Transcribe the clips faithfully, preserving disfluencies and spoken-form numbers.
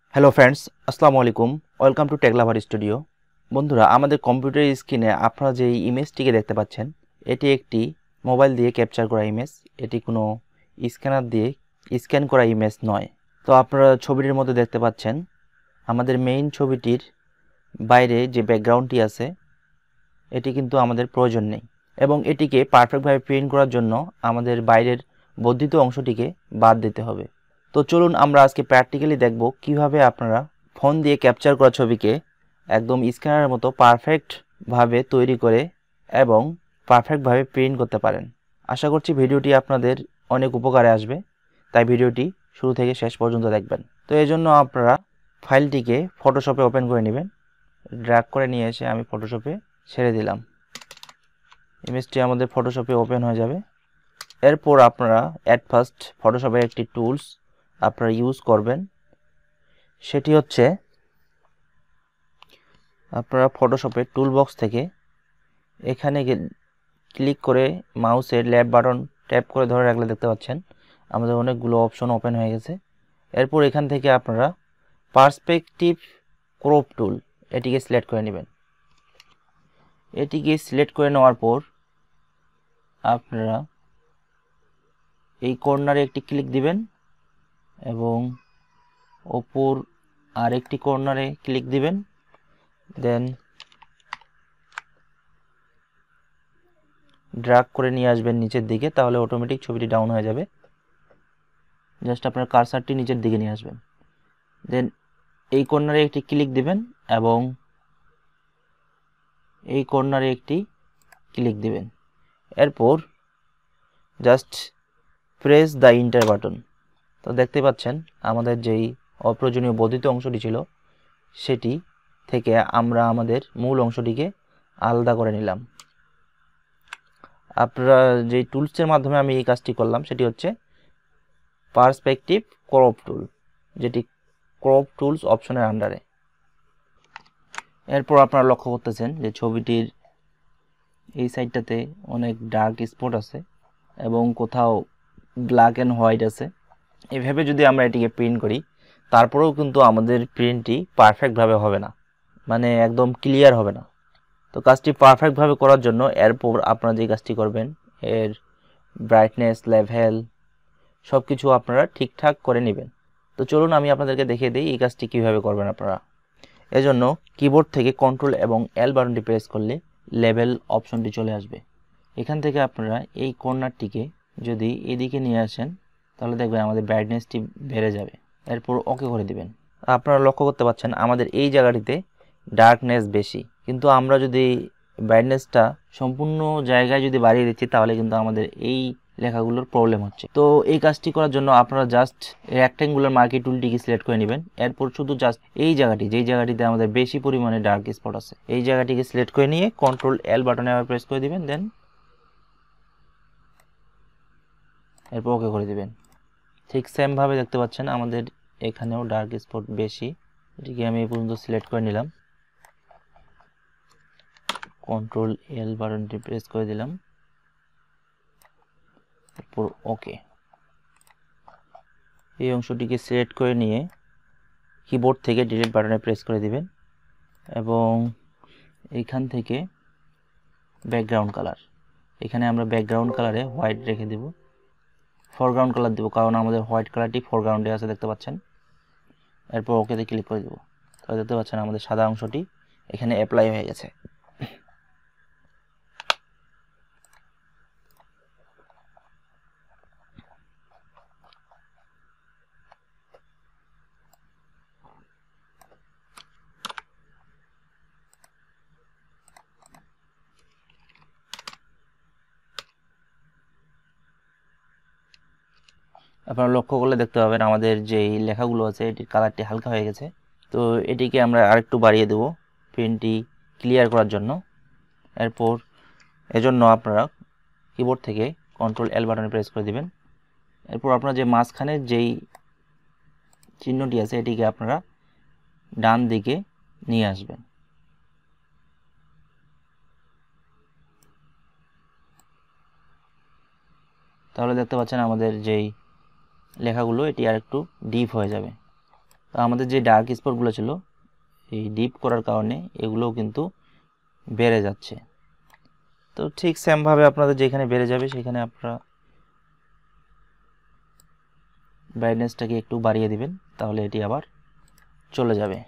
Hello friends, আসসালামু আলাইকুম। Welcome to tech lover studio. বন্ধুরা, আমাদের কম্পিউটার স্ক্রিনে আপনারা যে ইমেজটিকে দেখতে পাচ্ছেন, এটি একটি মোবাইল দিয়ে ক্যাপচার করা ইমেজ। এটি কোনো স্ক্যানার দিয়ে স্ক্যান করা ইমেজ নয়। তো আপনারা ছবিটির মধ্যে দেখতে পাচ্ছেন আমাদের মেইন ছবিটির বাইরে যে ব্যাকগ্রাউন্ডটি আছে এটি কিন্তু আমাদের প্রয়োজন নেই, এবং এটিকে পারফেক্টভাবে প্রিন্ট করার জন্য আমাদের বাইরের বর্ধিত অংশটিকে বাদ দিতে হবে। তো চলুন আমরা আজকে প্র্যাকটিক্যালি দেখব কিভাবে আপনারা ফোন দিয়ে ক্যাপচার করা ছবিকে একদম স্ক্যানারের মতো পারফেক্টভাবে তৈরি করে এবং পারফেক্টভাবে প্রিন্ট করতে পারেন। আশা করছি ভিডিওটি আপনাদের অনেক উপকারে আসবে, তাই ভিডিওটি শুরু থেকে শেষ পর্যন্ত দেখবেন। তো এই জন্য আপনারা ফাইলটিকে ফটোশপে ওপেন করে নেবেন। ড্র্যাগ করে নিয়ে এসে আমি ফটোশপে ছেড়ে দিলাম। ইমেজটি আমাদের ফটোশপে ওপেন হয়ে যাবে। এরপর আপনারা অ্যাট ফার্স্ট ফটোশপের একটি টুলস আপনারা ইউজ করবেন, সেটি হচ্ছে আপনারা ফটোশপের টুল বক্স থেকে এখানে ক্লিক করে মাউসের লেফট বাটন ট্যাপ করে ধরে রাখলে দেখতে পাচ্ছেন আমাদের অনেকগুলো অপশন ওপেন হয়ে গেছে। এরপর এখান থেকে আপনারা পার্সপেক্টিভ ক্রপ টুল এটিকে সিলেক্ট করে নেবেন। এটিকে সিলেক্ট করে নেওয়ার পর আপনারা এই কর্নারে একটি ক্লিক দিবেন এবং ওপর আরেকটি কর্নারে ক্লিক দিবেন, দেন ড্র্যাগ করে নিয়ে আসবেন নিচের দিকে, তাহলে অটোমেটিক ছবিটি ডাউন হয়ে যাবে। জাস্ট আপনার কার্সারটি নিচের দিকে নিয়ে আসবেন, দেন এই কর্নারে একটি ক্লিক দিবেন এবং এই কর্নারে একটি ক্লিক দিবেন। এরপর just press the enter button. তো দেখতে পাচ্ছেন আমাদের যেই অপ্রয়োজনীয় বর্ধিত অংশটি ছিল সেটি থেকে আমরা আমাদের মূল অংশটিকে আলাদা করে নিলাম। আপনারা যে টুলসের মাধ্যমে আমি এই কাজটি করলাম সেটি হচ্ছে পার্সপেক্টিভ ক্রপ টুল, যেটি ক্রপ টুলস অপশনের আন্ডারে। এরপর আপনারা লক্ষ্য করতেছেন যে ছবিটির এই সাইডটাতে অনেক ডার্ক স্পট আছে এবং কোথাও ব্ল্যাক অ্যান্ড হোয়াইট আছে। এভাবে যদি আমরা এটিকে প্রিন্ট করি তারপরেও কিন্তু আমাদের প্রিন্টটি পারফেক্টভাবে হবে না, মানে একদম ক্লিয়ার হবে না। তো কাজটি পারফেক্টভাবে করার জন্য এরপর আপনারা যে কাজটি করবেন, এর ব্রাইটনেস লেভেল সব কিছু আপনারা ঠিকঠাক করে নেবেন। তো চলুন আমি আপনাদেরকে দেখিয়ে দিই এই কাজটি কীভাবে করবেন আপনারা। এজন্য কিবোর্ড থেকে কন্ট্রোল এবং এল বাটনটি প্রেস করলে লেভেল অপশনটি চলে আসবে। এখান থেকে আপনারা এই কর্নারটিকে যদি এদিকে নিয়ে আসেন তাহলে দেখবেন আমাদের ব্রাইটনেসটি বেড়ে যাবে। এরপর ওকে করে দিবেন। আপনারা লক্ষ্য করতে পাচ্ছেন আমাদের এই জায়গাটিতে ডার্কনেস বেশি, কিন্তু আমরা যদি ব্রাইটনেসটা সম্পূর্ণ জায়গায় যদি বাড়িয়ে দিচ্ছি তাহলে কিন্তু আমাদের এই লেখাগুলোর প্রবলেম হচ্ছে। তো এই কাজটি করার জন্য আপনারা জাস্ট রেক্ট্যাঙ্গুলার মার্কি টুলটিকে সিলেক্ট করে নেবেন। এরপর শুধু জাস্ট এই জায়গাটি, যেই জায়গাটিতে আমাদের বেশি পরিমাণে ডার্ক স্পট আছে, এই জায়গাটিকে সিলেক্ট করে নিয়ে কন্ট্রোল এল বাটনে আবার প্রেস করে দিবেন, দেন এরপর ওকে করে দিবেন। ঠিক সেমভাবে দেখতে পাচ্ছেন আমাদের এখানেও ডার্ক স্পট বেশি। এটিকে আমি এই পর্যন্ত সিলেক্ট করে নিলাম, কন্ট্রোল এল বাটনটি প্রেস করে দিলাম, এরপর ওকে। এই অংশটিকে সিলেক্ট করে নিয়ে কিবোর্ড থেকে ডিলিট বাটনে প্রেস করে দিবেন এবং এইখান থেকে ব্যাকগ্রাউন্ড কালার, এখানে আমরা ব্যাকগ্রাউন্ড কালারে হোয়াইট রেখে দেব, ফরগ্রাউন্ড কালার দেব কারণ আমাদের হোয়াইট কালারটি ফরগ্রাউন্ডে আছে দেখতে পাচ্ছেন। এরপর ওকেতে ক্লিক করে দেব, তাহলে দেখতে পাচ্ছেন আমাদের সাদা অংশটি এখানে অ্যাপ্লাই হয়ে গেছে। আপনারা লক্ষ্য করলে দেখতে পাবেন আমাদের যেই লেখাগুলো আছে এটির কালারটি হালকা হয়ে গেছে। তো এটিকে আমরা আরেকটু বাড়িয়ে দেব প্রিন্টটি ক্লিয়ার করার জন্য। এরপর এজন্য আপনারা কিবোর্ড থেকে কন্ট্রোল এল বাটনে প্রেস করে দিবেন। এরপর আপনারা যে মাঝখানের যেই চিহ্নটি আছে এটিকে আপনারা ডান দিকে নিয়ে আসবেন। তাহলে দেখতে পাচ্ছেন আমাদের যেই লেখাগুলো এটি আর একটু ডিপ হয়ে যাবে। তো আমাদের যে ডার্ক স্পটগুলো ছিল এই ডিপ করার কারণে এগুলোও কিন্তু বেড়ে যাচ্ছে। তো ঠিক সেমভাবে আপনাদের যেখানে বেড়ে যাবে সেখানে আপনারা ব্রাইটনেসটাকে একটু বাড়িয়ে দিবেন, তাহলে এটি আবার চলে যাবে।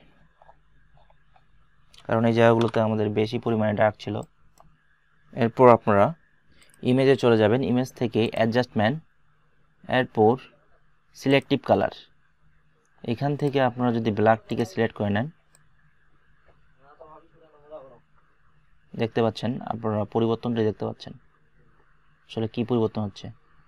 কারণ এই জায়গাগুলোতে আমাদের বেশি পরিমাণে ডার্ক ছিল। এরপর আপনারা ইমেজে চলে যাবেন, ইমেজ থেকে অ্যাডজাস্টমেন্ট, এরপর সিলেক্টিভ কালার। এখান থেকে আপনারা যদি ব্ল্যাকটিকে সিলেক্ট করে নেন, দেখতে পাচ্ছেন আপনারা পরিবর্তনটি দেখতে পাচ্ছেন আসলে কি পরিবর্তন হচ্ছে।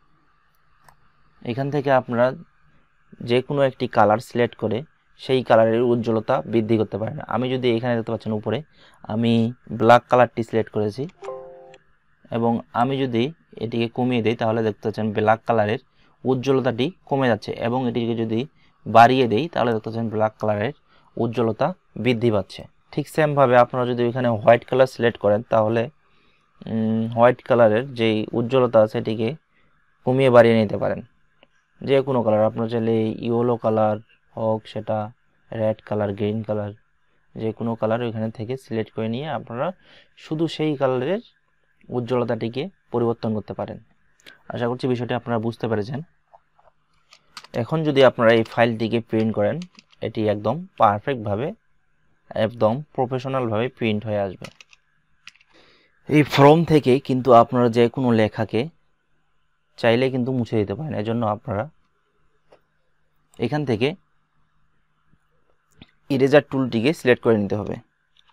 এখান থেকে আপনারা যে কোনো একটি কালার সিলেক্ট করে সেই কালারের উজ্জ্বলতা বৃদ্ধি করতে পারেন। আমি যদি এখানে দেখতে পাচ্ছেন উপরে আমি ব্ল্যাক কালারটি সিলেক্ট করেছি এবং আমি যদি এটিকে কমিয়ে দেই তাহলে দেখতে পাচ্ছেন ব্ল্যাক কালারের উজ্জ্বলতাটি কমে যাচ্ছে, এবং এটিকে যদি বাড়িয়ে দেই তাহলে দেখতে পাচ্ছেন ব্ল্যাক কালারের উজ্জ্বলতা বৃদ্ধি পাচ্ছে। ঠিক সেমভাবে আপনারা যদি এখানে হোয়াইট কালার সিলেক্ট করেন তাহলে হোয়াইট কালারের যেই উজ্জ্বলতা আছে সেটিকে কমিয়ে বাড়িয়ে নিতে পারেন। যে কোনো কালার আপনার চাইলে ইয়েলো কালার হোক, সেটা রেড কালার, গ্রিন কালার, যে কোনো কালার ওইখানে থেকে সিলেক্ট করে নিয়ে আপনারা শুধু সেই কালারের উজ্জ্বলতাটিকে পরিবর্তন করতে পারেন। আশা করছি বিষয়টি আপনারা বুঝতে পেরেছেন। এখন যদি আপনারা এই ফাইলটিকে প্রিন্ট করেন এটি একদম পারফেক্টভাবে একদম প্রফেশনালভাবে প্রিন্ট হয়ে আসবে। এই ফর্ম থেকে কিন্তু আপনারা যে কোনো লেখাকে চাইলে কিন্তু মুছে দিতে পারেন। এজন্য আপনারা এখান থেকে ইরেজার টুলটিকে সিলেক্ট করে নিতে হবে।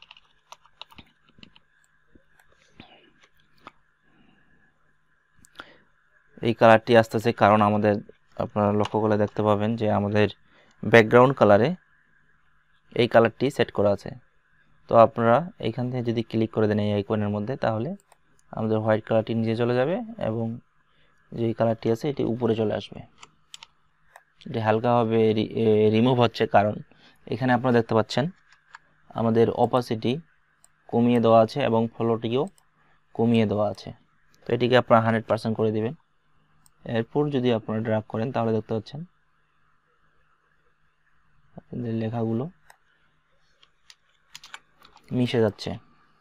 এই কালারটি আসতেছে কারণ আমাদের আপনারা লক্ষ্য করলে দেখতে পাবেন যে আমাদের ব্যাকগ্রাউন্ড কালারে এই কালারটি সেট করা আছে। তো আপনারা এইখান থেকে যদি ক্লিক করে দেন এই আইকনের মধ্যে তাহলে আমাদের হোয়াইট কালারটি নিচে চলে যাবে এবং যে কালারটি আছে এটি উপরে চলে আসবে। এটি হালকাভাবে রিমুভ হচ্ছে কারণ এখানে আপনারা দেখতে পাচ্ছেন আমাদের অপাসিটি কমিয়ে দেওয়া আছে এবং ফ্লোটিও কমিয়ে দেওয়া আছে। তো এটিকে আপনারা হান্ড্রেড পার্সেন্ট করে দিবেন। এরপর যদি আপনারা ড্র্যাগ করেন তাহলে দেখতে পাচ্ছেন আপনাদের লেখাগুলো মিশে যাচ্ছে।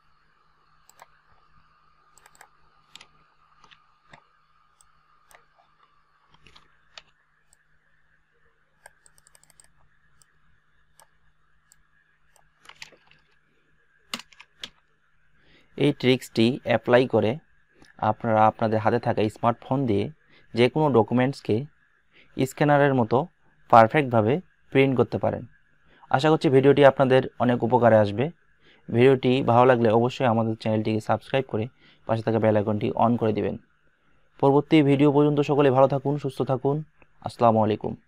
এই ট্রিক্সটি অ্যাপ্লাই করে আপনারা আপনাদের হাতে থাকা স্মার্টফোন দিয়ে যে কোনো ডকুমেন্টসকে স্ক্যানারের মতো পারফেক্টভাবে প্রিন্ট করতে পারেন। আশা করছি ভিডিওটি আপনাদের অনেক উপকারে আসবে। ভিডিওটি ভালো লাগলে অবশ্যই আমাদের চ্যানেলটিকে সাবস্ক্রাইব করে পাশে থাকা বেল আইকনটি অন করে দিবেন। পরবর্তী ভিডিও পর্যন্ত সকলে ভালো থাকুন, সুস্থ থাকুন। আসসালামু আলাইকুম।